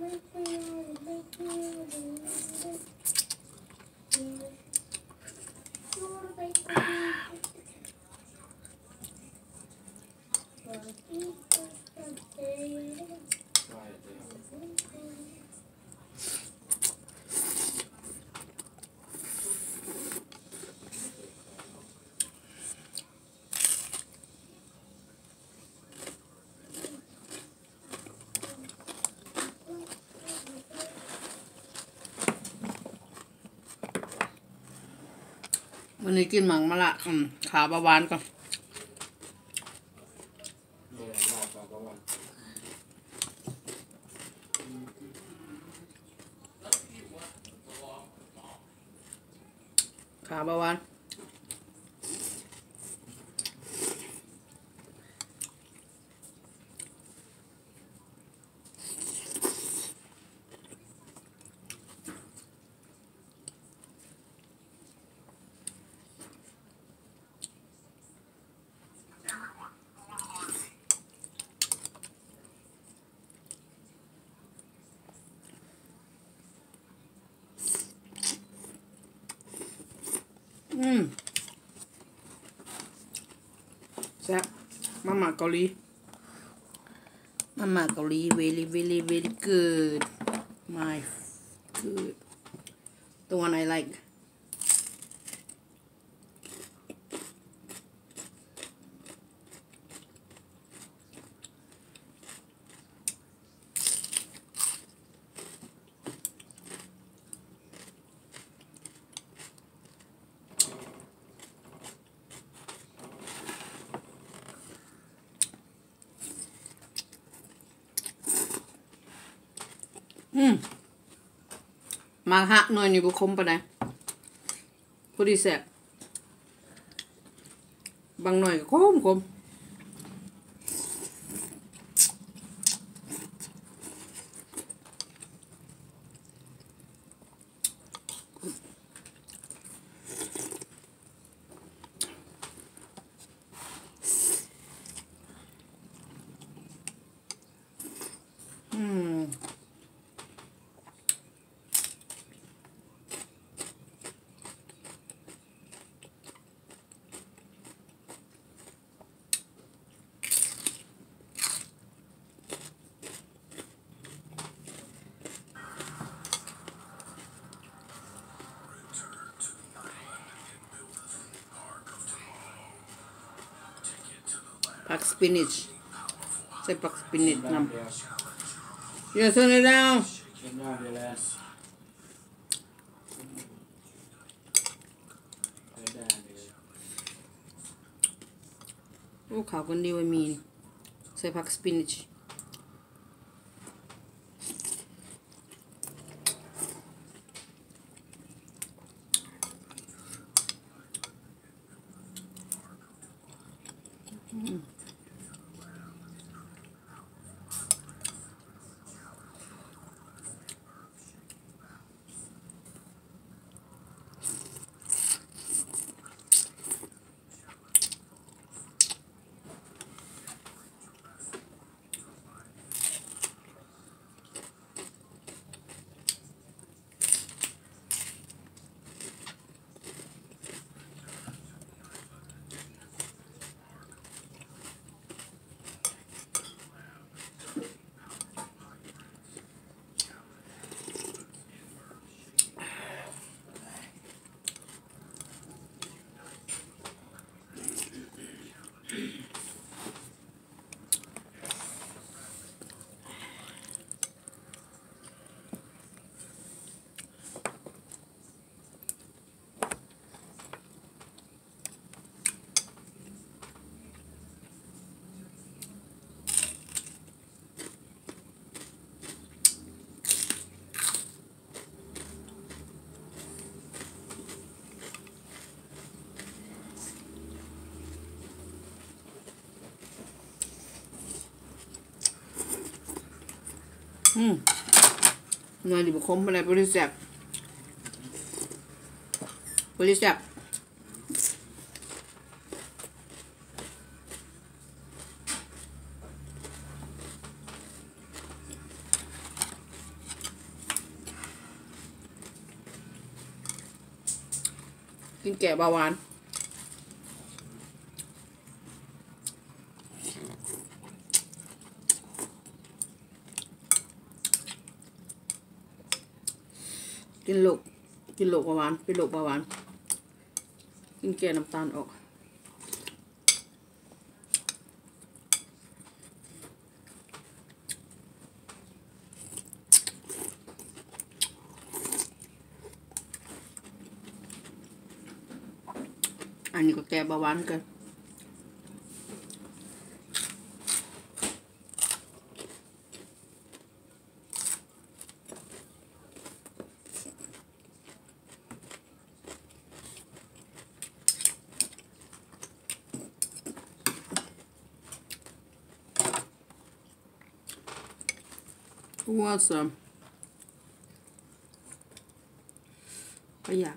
วันนี้กินหมังมะละขาบะหวานก่อนขาบะหวานแซ่บมาม่าเกาหลีมาม่าเกาหลี very very very good my good the one I likeมาฮะหน่อยนี่บุคมปะนะพอดีแซ่บบางหน่อยก็คมผักสปินิชใส่ผักสปินิชนำอย่าturn it down โอ้ขาวคนดีไว้มีใส่ผักสปินิชหน่อยดิบุคมอะไรบริษัทกินแกะเบาหวานกินโรคเบาหวานเป็นโรคเบาหวานกินแกะน้ำตาลออกอันนี้ก็แกะเบาหวานกันawesome ประหยัด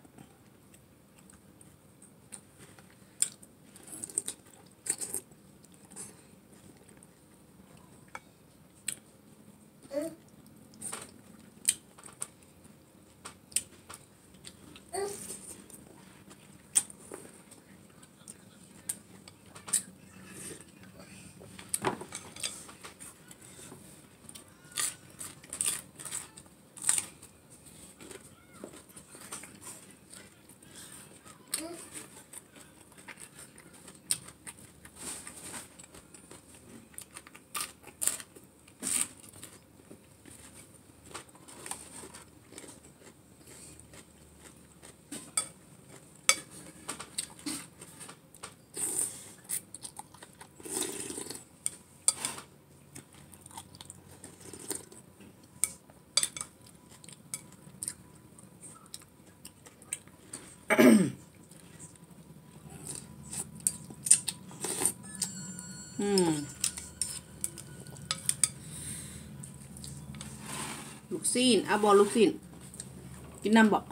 ลูกซีนเอาบอลลูกซีนกินน้ำบ่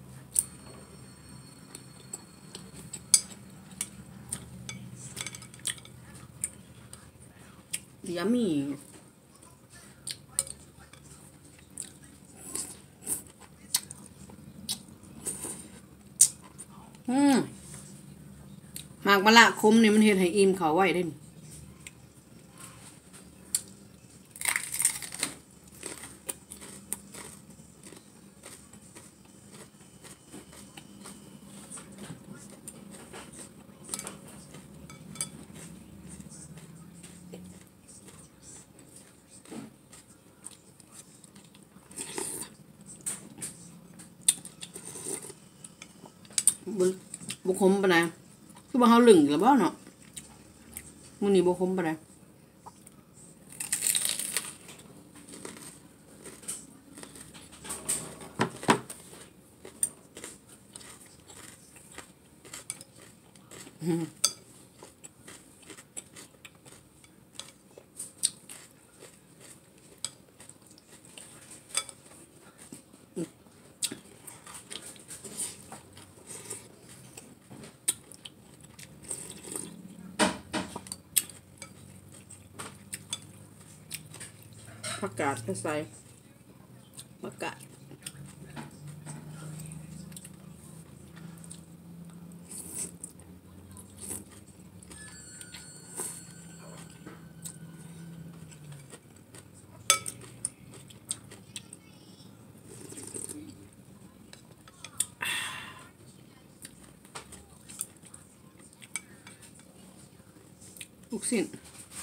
ยามีหมากมะละคมนี่มันเห็ดให้อิ่มเขาไว้ได้บุคมปะนะคือบ่เฮาลึงหรือบ่เนาะมื้อนี้บุคมปะนะผักกาดก็ใส่ผักกาดลูกชิ้น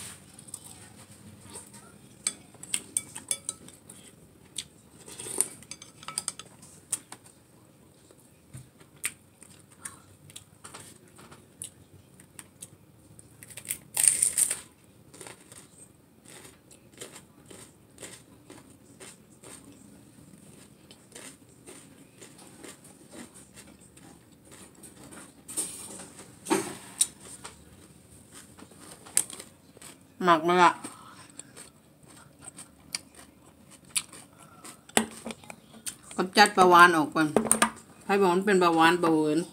หมักมาละกำจัดเบาหวานออกก่อนให้บอกมันเป็นเบาหวานเบาหวาน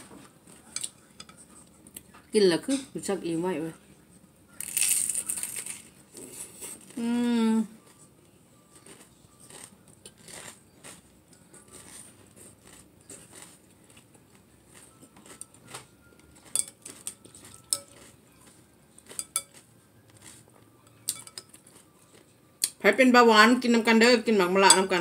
กินแล้วคือรู้สึกอิ่มไว้เว้ยใครเป็นเบาหวานกินน้ำกันเด้อกินหมักมะระน้ำกัน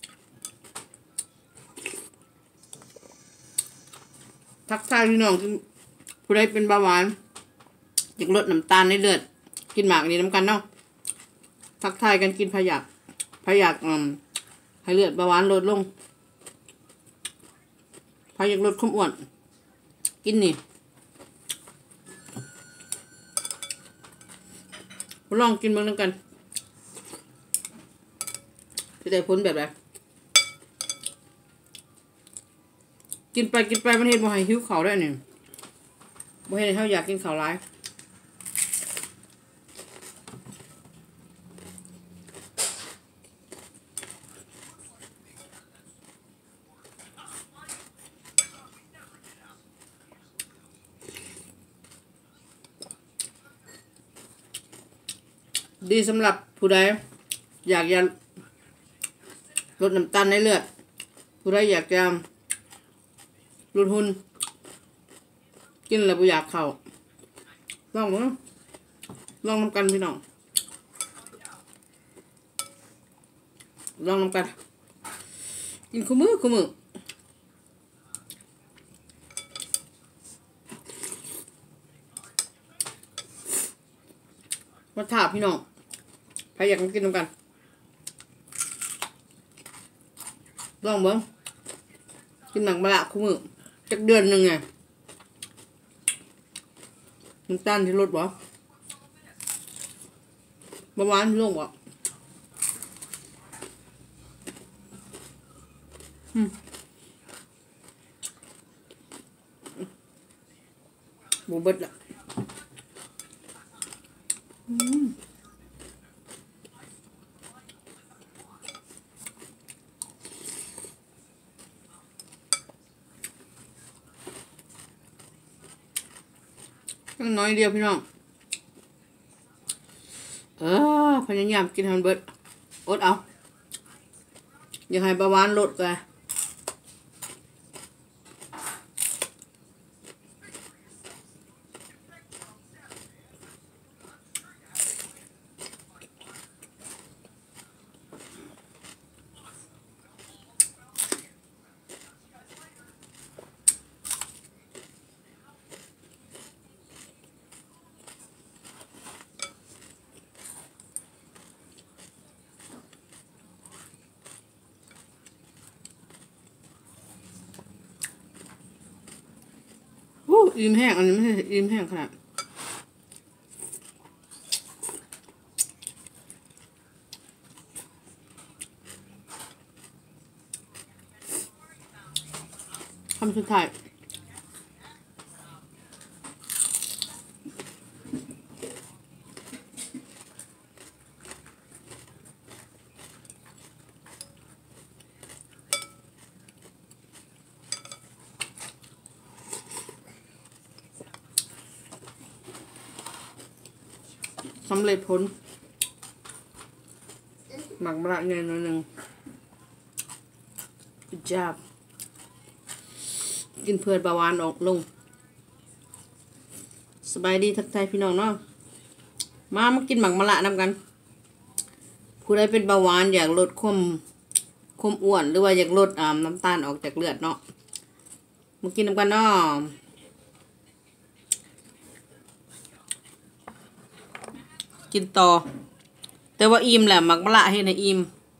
ทักทายพี่น้องผู้ใดเป็นเบาหวานอยากลดน้ำตาลในเลือดกินหมากนี้น้ำกันเนาะทักทายกันกินพยักให้เลือดเบาหวานลดลงพยักลดความอ้วนกินนี่ลองกินเบิ่งน้ำกันจะได้ผลแบบไหนกินไปมันเห็นบ่ให้หิวข้าวได้นี่บ่เห็นเขาอยากกินข้าวร้ายดีสำหรับผู้ใดอยากจะลดน้ำตาลในเลือดผู้ใดอยากจะลดหุ่นกินแล้วบ่อยากเข้าลองมั้งลองน้ำกันพี่น้องลองน้ำกันกินคู่มือมาถามพี่น้องใครอยากกินน้ำกันลองเบิ้งกินหนังมะระคู่มือจักเดือนหนึ่งไงน้ำตาลที่ลดบ่เบาหวานลงบ่บูเบิดละน้อยเดียวพี่น้องพยายามกินให้มันเบิดอดเอาอย่าให้เบาหวานลดกันอิ่มแห้งอันนี้ไม่ใช่อิ่มแห้งขนาดคำสุดท้ายสำเร็จผลหมักมะระเนยหน่อยหนึ่งจับกินเพื่อเบาหวานออกลงสบายดีทักทายพี่น้องเนาะมากินหมักมะระนำกันผู้ใดเป็นเบาหวานอยากลดความอ้วนหรือว่าอยากลดน้ำตาลออกจากเลือดเนาะมากินนำกันเนาะกินต่อแต่ว่าอิ่มแหละหมักมะระให้ในอิ่ม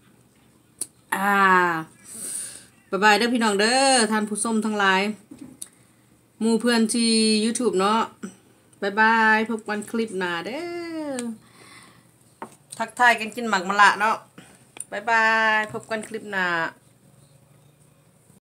บ๊ายบายเด้อพี่น้องเด้อท่านผู้ชมทั้งหลายหมู่เพื่อนที่ YouTube เนาะบ๊ายบายพบกันคลิปหน้าเด้อทักทายกันกินหมักมะระเนาะบ๊ายบายพบกันคลิปหน้า